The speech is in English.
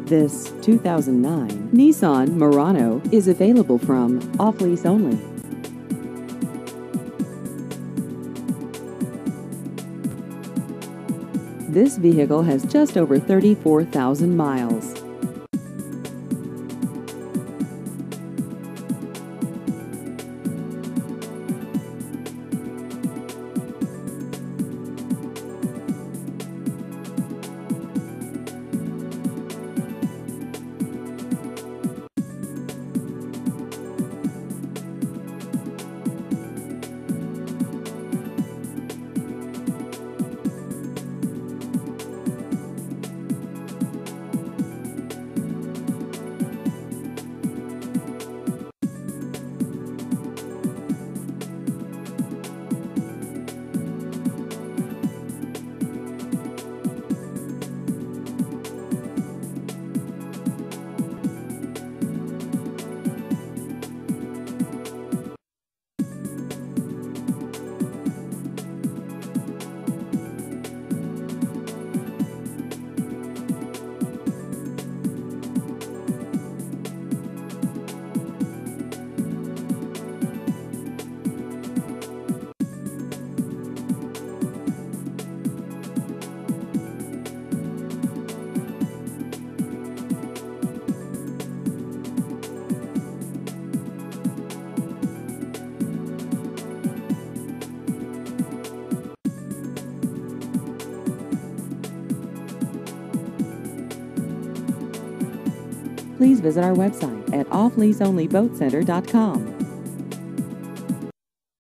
This 2009 Nissan Murano is available from off-lease only. This vehicle has just over 34,000 miles. Please visit our website at offleaseonlyboatcenter.com.